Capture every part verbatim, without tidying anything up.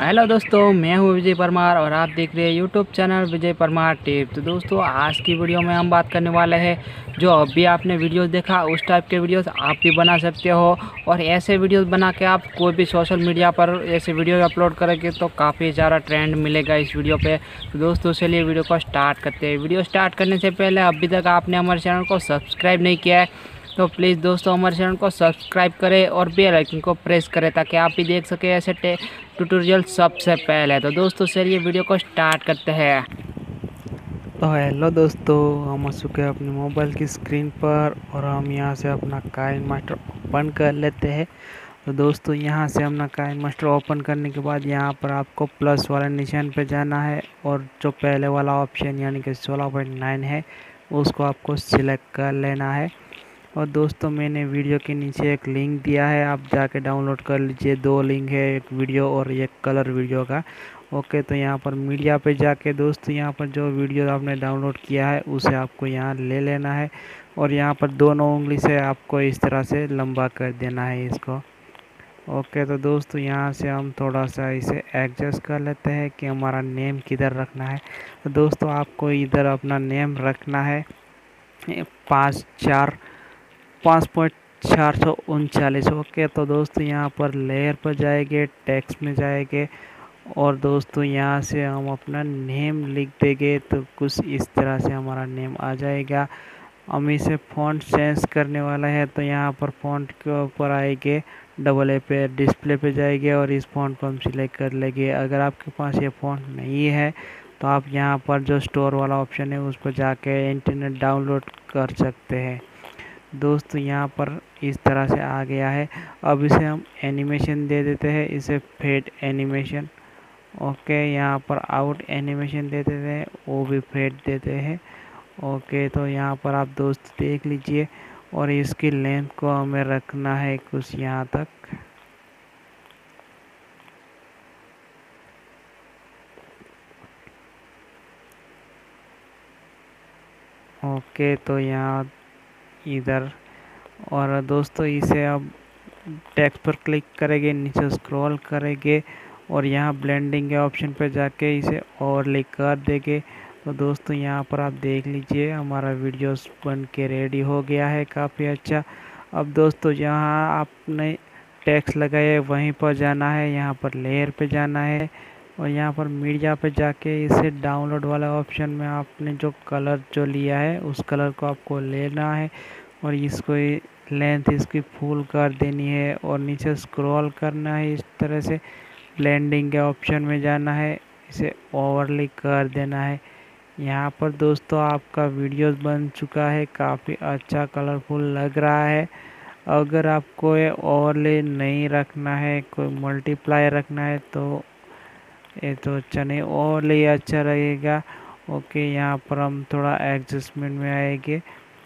Hello दोस्तों, मैं हूं विजय परमार और आप देख रहे हैं YouTube channel Vijay Parmar tip. तो दोस्तों, आज की वीडियो में हम बात करने वाले हैं जो अभी आपने वीडियोस देखा उस टाइप के वीडियोस आप भी बना सकते हो। और ऐसे वीडियोस बना के आप कोई भी सोशल मीडिया पर ऐसे वीडियो अपलोड करेंगे तो काफ़ी ज़्यादा ट्रेंड मिलेगा इस वीडियो पे। तो दोस्तों, चलिए वीडियो को स्टार्ट करते हैं। वीडियो स्टार्ट करने से पहले अभी तक आपने हमारे चैनल को सब्सक्राइब नहीं किया है तो प्लीज़ दोस्तों हमारे चैनल को सब्सक्राइब करें और बेल आइकन को प्रेस करें ताकि आप भी देख सकें ऐसे ट्यूटोरियल सबसे पहले। तो दोस्तों, चलिए वीडियो को स्टार्ट करते हैं। तो हेलो दोस्तों, हम आ चुके हैं अपने मोबाइल की स्क्रीन पर और हम यहां से अपना काइन मास्टर ओपन कर लेते हैं। तो दोस्तों, यहां से अपना काइन मास्टर ओपन करने के बाद यहां पर आपको प्लस वाले निशान पे जाना है और जो पहले वाला ऑप्शन यानी कि सोलह पॉइंट नाइन है उसको आपको सिलेक्ट कर लेना है। और दोस्तों, मैंने वीडियो के नीचे एक लिंक दिया है, आप जाके डाउनलोड कर लीजिए। दो लिंक है, एक वीडियो और एक कलर वीडियो का। ओके, तो यहाँ पर मीडिया पे जाके दोस्तों यहाँ पर जो वीडियो आपने डाउनलोड किया है उसे आपको यहाँ ले लेना है और यहाँ पर दोनों उंगली से आपको इस तरह से लंबा कर देना है इसको। ओके, तो दोस्तों यहाँ से हम थोड़ा सा इसे एडजस्ट कर लेते हैं कि हमारा नेम किधर रखना है। तो दोस्तों, आपको इधर अपना नेम रखना है पाँच चार पाँच पॉइंट चार सौ उनचालीस। ओके, तो दोस्तों यहाँ पर लेयर पर जाएंगे, टेक्स्ट में जाएंगे और दोस्तों यहाँ से हम अपना नेम लिख देंगे तो कुछ इस तरह से हमारा नेम आ जाएगा। हम इसे फ़ॉन्ट चेंज करने वाला है तो यहाँ पर फ़ॉन्ट के ऊपर आएंगे, डबल ए पे डिस्प्ले पे जाएंगे और इस फ़ॉन्ट को हम सिलेक्ट कर लेंगे। अगर आपके पास ये फ़ॉन्ट नहीं है तो आप यहाँ पर जो स्टोर वाला ऑप्शन है उस पर जाके इंटरनेट डाउनलोड कर सकते हैं। दोस्तों, यहाँ पर इस तरह से आ गया है। अब इसे हम एनिमेशन दे देते हैं, इसे फेड एनिमेशन। ओके, यहाँ पर आउट एनिमेशन दे देते हैं, वो भी फेड देते हैं। ओके, तो यहाँ पर आप दोस्त देख लीजिए और इसकी लेंथ को हमें रखना है कुछ यहाँ तक। ओके, तो यहाँ इधर और दोस्तों इसे अब टेक्स्ट पर क्लिक करेंगे, नीचे स्क्रॉल करेंगे और यहाँ ब्लेंडिंग के ऑप्शन पर जाके इसे ओवरले कर देंगे। तो दोस्तों, यहाँ पर आप देख लीजिए हमारा वीडियोस बन के रेडी हो गया है काफ़ी अच्छा। अब दोस्तों, जहाँ आपने टेक्स्ट लगाया है वहीं पर जाना है, यहाँ पर लेयर पे जाना है और यहाँ पर मीडिया पे जाके इसे डाउनलोड वाला ऑप्शन में आपने जो कलर जो लिया है उस कलर को आपको लेना है और इसको लेंथ इसकी फुल कर देनी है और नीचे स्क्रॉल करना है इस तरह से। ब्लेंडिंग के ऑप्शन में जाना है, इसे ओवरले कर देना है। यहाँ पर दोस्तों आपका वीडियो बन चुका है, काफ़ी अच्छा कलरफुल लग रहा है। अगर आपको ये ओवरले नहीं रखना है, कोई मल्टीप्लाई रखना है तो ये तो अच्छा नहीं, ओवरले अच्छा रहेगा। ओके, यहाँ पर हम थोड़ा एडजस्टमेंट में आएंगे,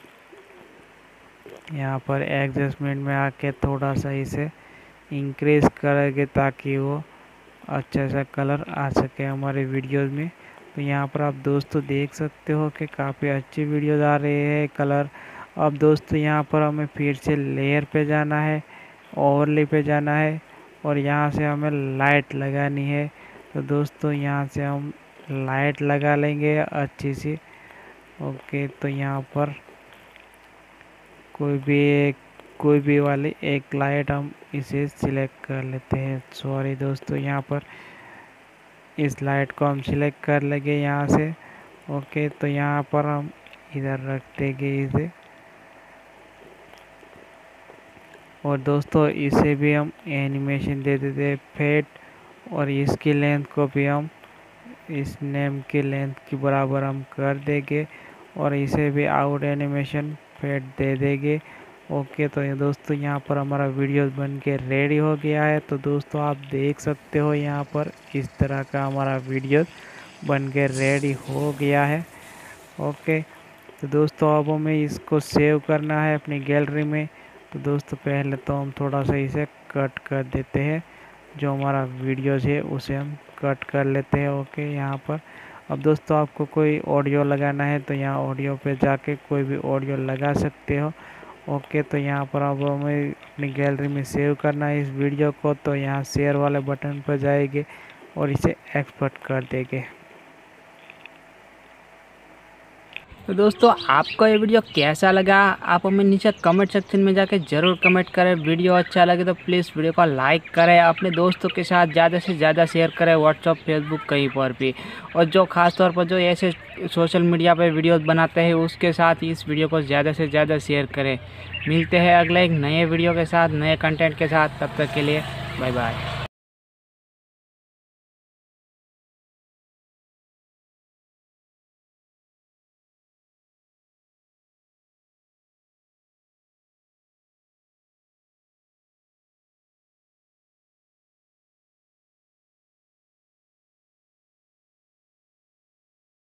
यहाँ पर एडजस्टमेंट में आके थोड़ा सा इसे इंक्रीज करेंगे ताकि वो अच्छा सा कलर आ सके हमारे वीडियोस में। तो यहाँ पर आप दोस्तों देख सकते हो कि काफ़ी अच्छी वीडियोस आ रहे हैं कलर। अब दोस्तों यहाँ पर हमें फिर से लेयर पे जाना है, ओवरले पे जाना है और यहाँ से हमें लाइट लगानी है। तो दोस्तों यहाँ से हम लाइट लगा लेंगे अच्छी सी। ओके, तो यहाँ पर कोई भी एक कोई भी वाली एक लाइट हम इसे सिलेक्ट कर लेते हैं। सॉरी दोस्तों, यहाँ पर इस लाइट को हम सिलेक्ट कर लेंगे यहाँ से। ओके, तो यहाँ पर हम इधर रख देंगे इसे और दोस्तों इसे भी हम एनिमेशन दे देते हैं फेड और इसकी लेंथ को भी हम इस नेम की लेंथ के बराबर हम कर देंगे और इसे भी आउट एनिमेशन फेड दे देंगे। ओके, तो ये दोस्तों यहाँ पर हमारा वीडियो बन के रेडी हो गया है। तो दोस्तों आप देख सकते हो यहाँ पर इस तरह का हमारा वीडियो बन के रेडी हो गया है। ओके, तो दोस्तों अब हमें इसको सेव करना है अपनी गैलरी में। तो दोस्तों पहले तो हम थोड़ा सा इसे कट कर देते हैं, जो हमारा वीडियो है उसे हम कट कर लेते हैं। ओके, यहाँ पर अब दोस्तों आपको कोई ऑडियो लगाना है तो यहाँ ऑडियो पे जाके कोई भी ऑडियो लगा सकते हो। ओके, तो यहाँ पर अब हमें अपनी गैलरी में सेव करना है इस वीडियो को, तो यहाँ शेयर वाले बटन पर जाएंगे और इसे एक्सपोर्ट कर देंगे। तो दोस्तों आपको ये वीडियो कैसा लगा आप हमें नीचे कमेंट सेक्शन में जाके ज़रूर कमेंट करें। वीडियो अच्छा लगे तो प्लीज़ वीडियो को लाइक करें, अपने दोस्तों के साथ ज़्यादा से ज़्यादा शेयर करें, व्हाट्सअप फेसबुक कहीं पर भी। और जो खास तौर पर जो ऐसे सोशल मीडिया पे वीडियोस बनाते हैं उसके साथ इस वीडियो को ज़्यादा से ज़्यादा शेयर करें। मिलते हैं अगले एक नए वीडियो के साथ, नए कंटेंट के साथ। तब तक के लिए बाय बाय।